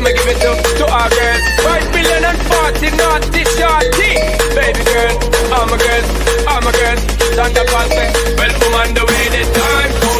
I'ma give it to our girls. 5 million and 40 naughty shorty. Baby girl, all my girls, Thunder Pass me. Well, I'm on the way this time.